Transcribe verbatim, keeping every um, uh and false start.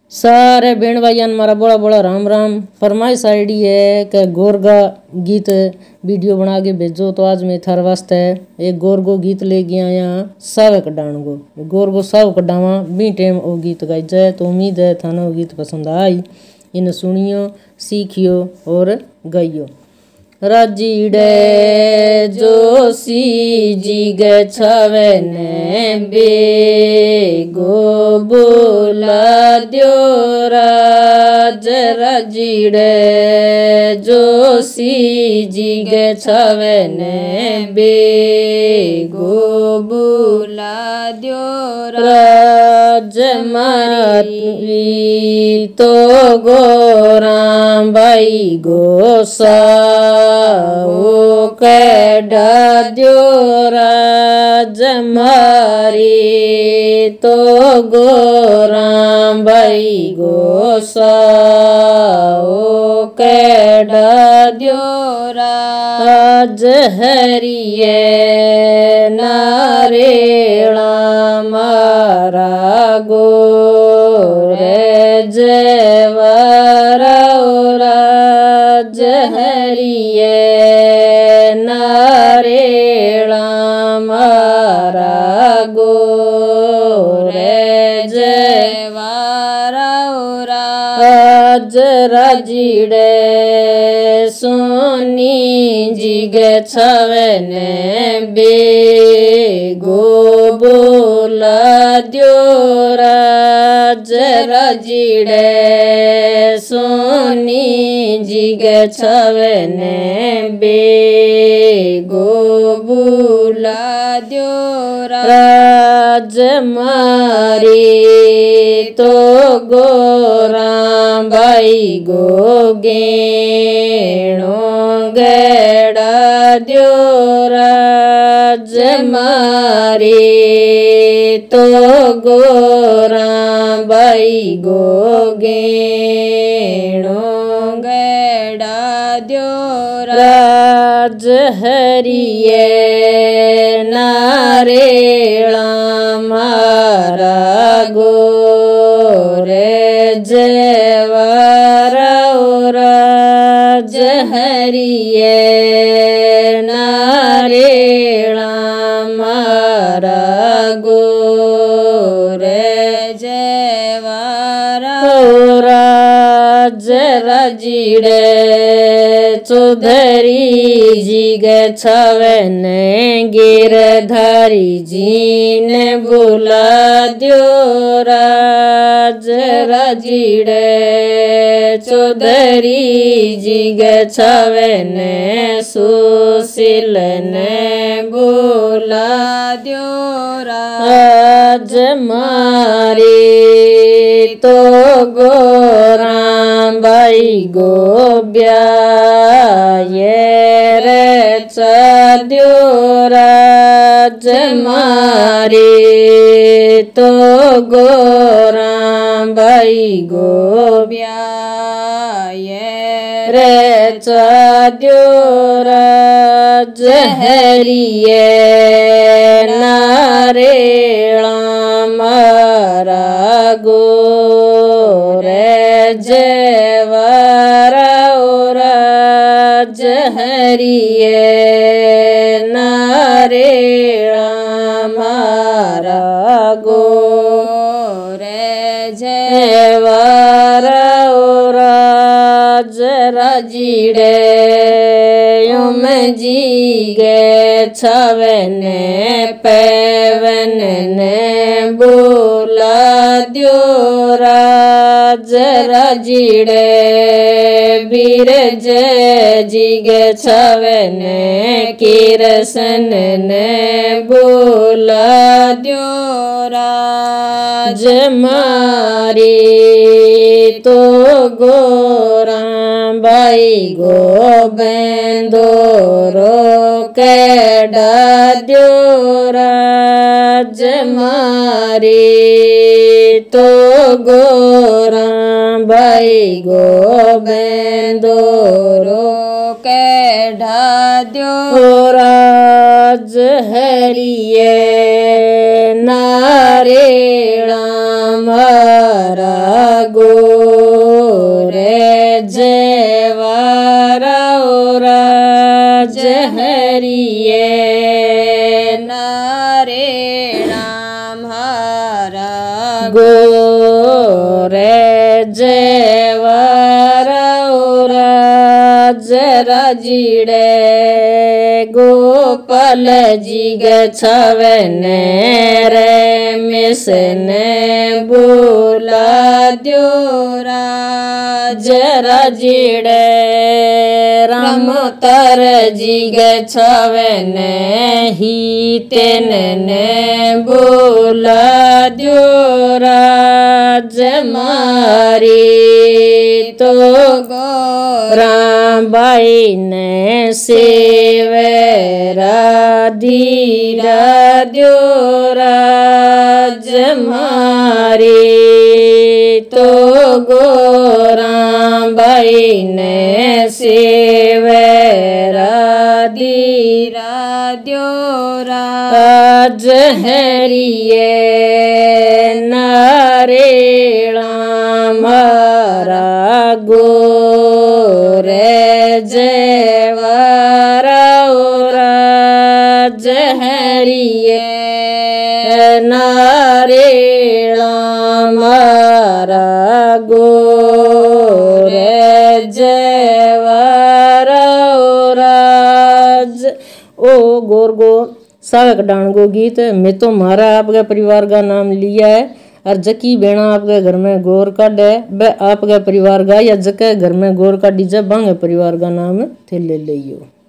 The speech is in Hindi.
सारे बहन भाईयान मारा बोला बोला राम राम। फरमाइश आईडी है कि गोरगा गीत वीडियो बना के भेजो, तो आज मैं थार वास्ते एक गोरगो गीत ले गया यहाँ सावे कड्डाण गो गोरगो साव कड्डावा बी टाइम वो गीत गाई जाए। तो उम्मीद है थाना वो गीत पसंद आई, इन्हें सुनियो सीखियो और गाइयो। राजीड़े जोशी जी गे छावे ने बेगो बोला द्यो राज। राजीड़े जोशी जी गे छावे ने बेगो बोला द्यो राज। मारी तो गोराम भाई गोसा ओ कैडा द्यो राज। मारी तो गोराम भाई गोसा ओ कैडा द्यो राज। हरिये नारेला मारा गोरे जवारा राज। हरिये नारेला मारा गोरे जवारा राज। राजीड़े सोनी जी गे छावे ने बेगो बोला द्यो राज। राजीड़े सोनी जी गे छावे ने बेगो बोला द्यो राज। मारी तो गोराम भाई गो गेणो गेड़ा द्यो राज। मारी तो गोराम भाई गो गेणो गेड़ा द्यो राज। हरिये नारेला मारा गोरे जवारा राज। हरिये नारेला मारा गोरे जवारा राज। राजीड़े चौधरी जी गे छावे ने गिरधारी जी ने बुला द्यो राज। राजीड़े चौधरी जी गे छावे ने सुशील ने बुला द्यो राज। मारी तो गोराम भाई गो ब्याये रे चाद्यो राज। मारी तो गोराम भाई गो ब्याये रे चाद्यो राज। हरिये नारेला मारा गोरे जवारा राज। हरिये नारेला मारा गोरे जवारा राज। राजीड़े ओम जी गे छावे ने पैवन ने बोला द्यो राज। राजीड़े बीरज जी गे छावे ने किरसन ने बोला द्यो राज। मारी तो गोराम भाई गो बेंदोरो कैडा द्यो राज। मारी तो गोराम भाई गो बेंदोरो कैडा द्यो राज। हरिये नारेला मारा गोरे जेवरा जहरिए नारेणाम हरा गोरे जेवरा जराजीड़े गोपाल जी गछवने रे मिसने बोला द्योरा जराजीड़े राम तर जी गछवने ही तेने बोला द्योरा जमारी तो राम बाई ने सेवेरा धीरा द्योरा जमारी तो गोराम बाई ने सेवेरा धीरा द्योरा जहरिए नारेणा मारा गोरे जेवरा जहरिए नारेणा मारा गोरे जेवरा ओ गोर गो सावक डाण गो गीत मैं तो मारा आपके परिवार का नाम लिया है और जकी बेना आपके घर में गोर काटे वह आपका परिवार का या जके घर में गोर काटी जब बांगे परिवार का नाम थे ले लियो।